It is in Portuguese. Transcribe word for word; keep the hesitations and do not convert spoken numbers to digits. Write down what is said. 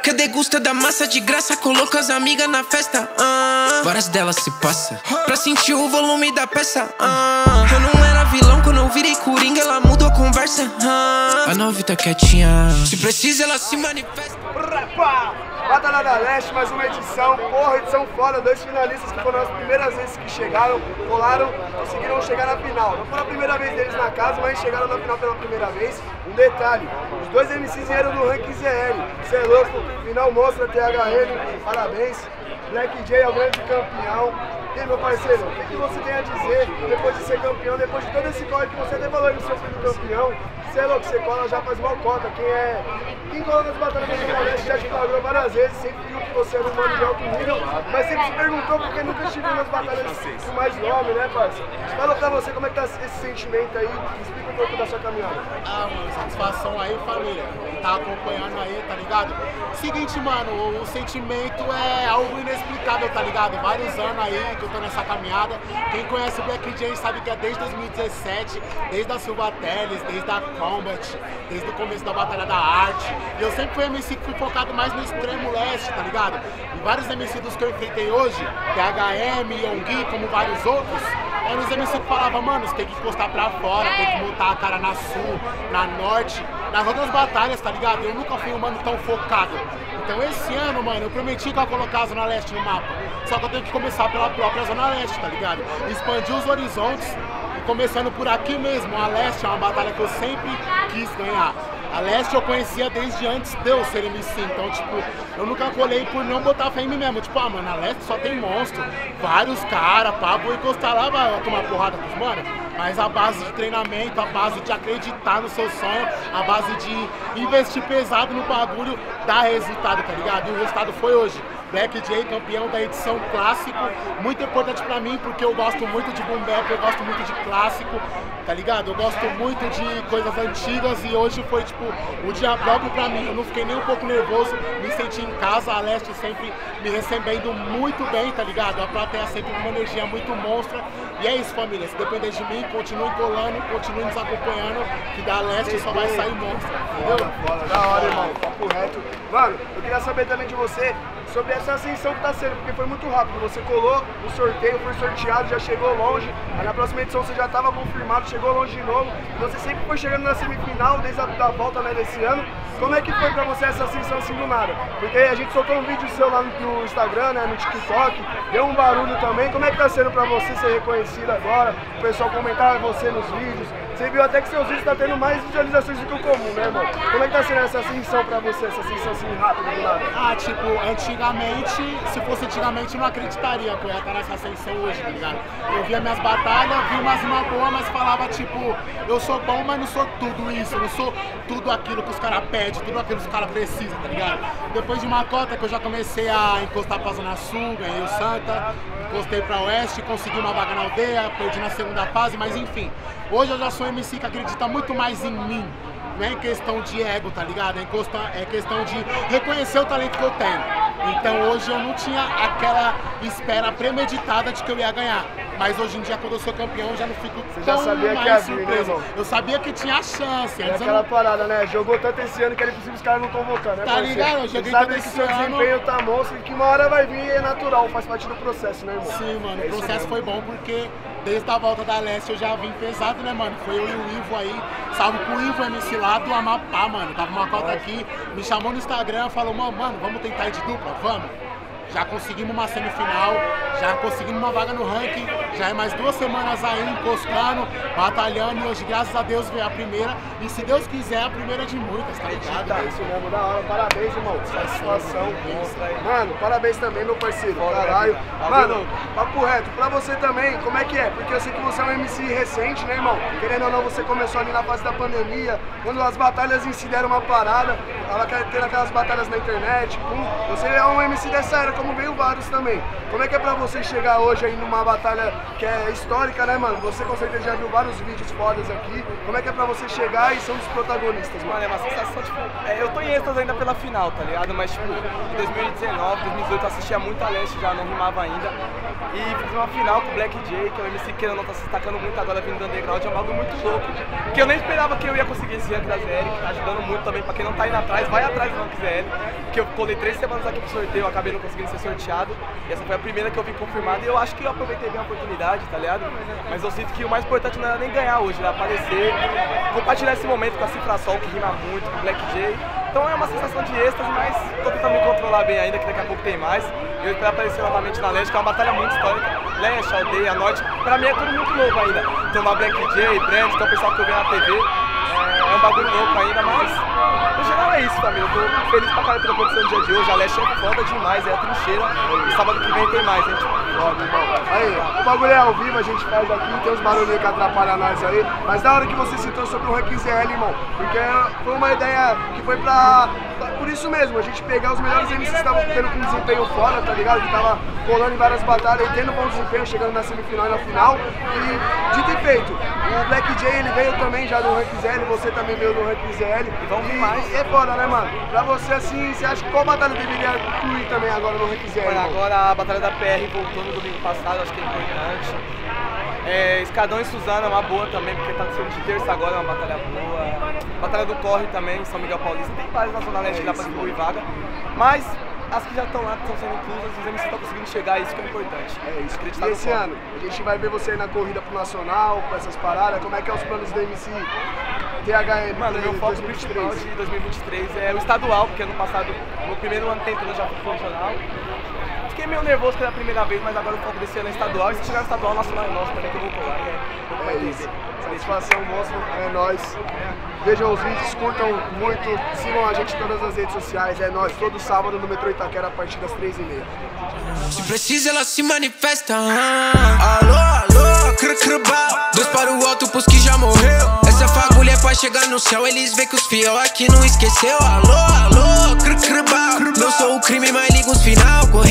Que degusta da massa de graça, coloca as amigas na festa. ah. Várias delas se passa pra sentir o volume da peça. ah. Eu não era vilão quando eu virei coringa, ela mudou a conversa. ah. A nova tá quietinha, se precisa ela se manifesta. Batalha da Leste, mais uma edição, porra, edição foda, dois finalistas que foram as primeiras vezes que chegaram, colaram, conseguiram chegar na final. Não foi a primeira vez deles na casa, mas chegaram na final pela primeira vez. Um detalhe, os dois M Cs vieram do ranking Z L, cê é louco, final mostra T H N, parabéns. Black J é o grande campeão. E aí, meu parceiro, o que, que você tem a dizer depois de ser campeão, depois de todo esse corre que você até falou no seu filho campeão? Você é louco, você cola já faz mal cota. Quem é. Quem cola nas batalhas da Leste já te flagrou várias vezes, sempre viu que você era um mano de alto nível, mas sempre se perguntou porque nunca te viu nas batalhas com mais nome, né, parceiro? Fala pra você como é que tá esse sentimento aí, explica um pouco da sua caminhada. Ah, mano, satisfação aí, família. Tá acompanhando aí, tá ligado? Seguinte, mano, o sentimento é algo inexplicável, tá ligado? Vários anos aí que eu tô nessa caminhada. Quem conhece o Black J sabe que é desde dois mil e dezessete, desde a Silva Teles, desde a Combat, desde o começo da Batalha da Arte. E eu sempre fui M C que fui focado mais no extremo leste, tá ligado? E vários M C dos que eu enfrentei hoje, T H M, Yonggi, como vários outros, eram os M C que falavam, mano, você tem que encostar pra fora, tem que montar a cara na sul, na norte, nas outras batalhas, tá ligado? Eu nunca fui um mano tão focado. Então esse ano, mano, eu prometi que eu ia colocar a Zona Leste no mapa. Só que eu tenho que começar pela própria Zona Leste, tá ligado? Expandir os horizontes. Começando por aqui mesmo, a Leste é uma batalha que eu sempre quis ganhar. A Leste eu conhecia desde antes de eu ser M C, então tipo, eu nunca colei por não botar fé em mim mesmo. Tipo, ah, mano, a Leste só tem monstro, vários caras, pá, vou encostar lá, vai tomar porrada com os mano. Mas a base de treinamento, a base de acreditar no seu sonho, a base de investir pesado no bagulho, dá resultado, tá ligado? E o resultado foi hoje. Black J, campeão da edição clássico, muito importante pra mim porque eu gosto muito de boom bap, eu gosto muito de clássico, tá ligado? Eu gosto muito de coisas antigas e hoje foi tipo o dia próprio pra mim, eu não fiquei nem um pouco nervoso, me senti em casa, a Leste sempre me recebendo muito bem, tá ligado? A plateia sempre com uma energia muito monstra e é isso, família, se depender de mim, continue colando, continue nos acompanhando, que da Leste só vai sair monstro, entendeu? Foda, da hora, irmão, papo reto. Mano, eu queria saber também de você sobre essa ascensão que tá sendo, porque foi muito rápido. Você colou no sorteio, foi sorteado, já chegou longe. Aí na próxima edição você já estava confirmado, chegou longe de novo. Você sempre foi chegando na semifinal desde a da volta, né, desse ano. Como é que foi pra você essa ascensão assim do nada? Porque a gente soltou um vídeo seu lá no Instagram, né, no TikTok, deu um barulho também. Como é que tá sendo pra você ser reconhecido agora? O pessoal comentar você nos vídeos. Você viu até que seus vídeos estão tá tendo mais visualizações do que o comum, né, irmão? Como é que tá sendo essa ascensão pra você, essa ascensão assim rápida do nada? Ah, tipo, antigamente, se fosse antigamente, eu não acreditaria que eu ia estar nessa ascensão hoje, tá ligado? Eu via minhas batalhas, vi umas uma boa, mas falava, tipo, eu sou bom, mas não sou tudo isso, eu não sou tudo aquilo que os caras pedem, tudo aquilo que os caras precisam, tá ligado? Depois de uma cota que eu já comecei a encostar pra Zona Sul, ganhei o Santa, encostei pra Oeste, consegui uma vaga na aldeia, perdi na segunda fase, mas enfim. Hoje eu já sou um M C que acredita muito mais em mim. Não é questão de ego, tá ligado? É questão, é questão de reconhecer o talento que eu tenho. Então hoje eu não tinha aquela espera premeditada de que eu ia ganhar. Mas hoje em dia, quando eu sou campeão, eu já não fico Você tão já sabia mais que ia vir, surpreso. né, Eu sabia que tinha chance. É Antes eu aquela não... parada, né? Jogou tanto esse ano que era impossível os caras não convocando, né, Tá parceiro? ligado? Eu Você joguei sabe tanto que esse seu ano. desempenho tá monstro e que uma hora vai vir e é natural, faz parte do processo, né, irmão? Sim, mano, É o isso processo mesmo. foi bom porque desde a volta da Leste eu já vim pesado, né, mano? Foi eu e o Ivo aí, salve pro Ivo M C lá do Amapá, mano. Tava uma cota aqui, me chamou no Instagram, falou, mano, mano, vamos tentar ir de dupla, vamos? Já conseguimos uma semifinal, já conseguimos uma vaga no ranking, já é mais duas semanas aí encostando, batalhando e hoje, graças a Deus, veio a primeira. E se Deus quiser, a primeira de muitas, tá ligado? Tá, isso mesmo, da hora. Parabéns, irmão. Satisfação. Mano, parabéns também, meu parceiro. Caralho. Mano, papo reto, pra você também, como é que é? Porque eu sei que você é um M C recente, né, irmão? Querendo ou não, você começou ali na fase da pandemia, quando as batalhas em si deram uma parada, tava tendo aquelas batalhas na internet, pum. Você é um M C dessa era, como veio vários também. Como é que é pra você chegar hoje aí numa batalha que é histórica, né, mano? Você com certeza já viu vários vídeos fodas aqui. Como é que é pra você chegar e ser um dos protagonistas, mano? Mano, é uma sensação, tipo, é, eu tô em êxtase ainda pela final, tá ligado? Mas, tipo, em dois mil e dezenove, dois mil e dezoito eu assistia muito a Leste, já não rimava ainda. E fiz uma final com o Black J, que é o M C que não tá se destacando muito agora vindo do underground, é um bagulho muito louco. Que eu nem esperava que eu ia conseguir esse rank da Z L, que tá ajudando muito também, pra quem não tá indo atrás, vai atrás do rank Z L. Que eu colei três semanas aqui pro sorteio, eu acabei não conseguindo ser sorteado. E essa foi a primeira que eu vim confirmada e eu acho que eu aproveitei bem a oportunidade, tá ligado? Mas eu sinto que o mais importante não era nem ganhar hoje, era aparecer, compartilhar esse momento com a Cifra Sol, que rima muito, com o Black J. Então é uma sensação de êxtase, mas tô tentando me controlar bem ainda, que daqui a pouco tem mais. Eu espero aparecer novamente na Leste, que é uma batalha muito histórica. Leste, Aldeia, Norte, pra mim é tudo muito novo ainda. Tomar Black J, Brand, que é o pessoal que eu vejo na T V, é, é um bagulho louco ainda, mas no geral é isso, família. Eu tô feliz pra caralho pela produção do dia de hoje. A Leste é foda demais, é a trincheira. E sábado que vem tem mais, gente. Foda, irmão. Aí, o bagulho é ao vivo, a gente faz aqui, tem uns barulhinhos que atrapalham nós aí. Mas da hora que você citou sobre o rank Z L, irmão, porque foi uma ideia que foi pra... Por isso mesmo, a gente pegar os melhores M Cs que estavam tendo com desempenho fora, tá ligado? Que tava rolando em várias batalhas e tendo bom desempenho, chegando na semifinal e na final. E dito e feito, o Black J ele veio também já do rank Z L, você também veio do rank Z L. E vamos vir mais. E é foda, né, mano? Pra você assim, você acha que qual batalha deveria incluir também agora no rank Z L? Mano, agora a batalha da P R voltou no domingo passado, acho que é importante. É, Escadão e Suzano é uma boa também, porque tá sendo de terça agora, é uma batalha boa. Batalha do Corre também, São Miguel Paulista, tem várias na Zona Leste que dá pra distribuir vaga. Mas as que já estão lá, que estão sendo inclusas, os M Cs estão conseguindo chegar, isso que é importante. É isso. Acreditar E esse ano, a gente vai ver você aí na corrida pro Nacional, com essas paradas, como é que é os planos do M C T H M? Mano, meu foco principal de dois mil e vinte e três é o estadual, porque ano passado, no primeiro ano tentando, eu já fui pro regional. Fiquei meio nervoso pela primeira vez, mas agora o foco desse ano é estadual. E se chegar no estadual, o nacional é nosso também, que eu vou colar. É, é isso. Satisfação, monstro, é nóis. Vejam os vídeos, curtam muito, sigam a gente em todas as redes sociais. É nóis, todo sábado no Metrô Itaquera a partir das três e meia. Se precisa, ela se manifesta. Alô, alô, cr cr bau. Dois para o alto pros que já morreu. Essa fagulha é pra chegar no céu. Eles veem que os fiel aqui não esqueceu. Alô, alô, cr cr bau. Não sou o crime, mas liga os final.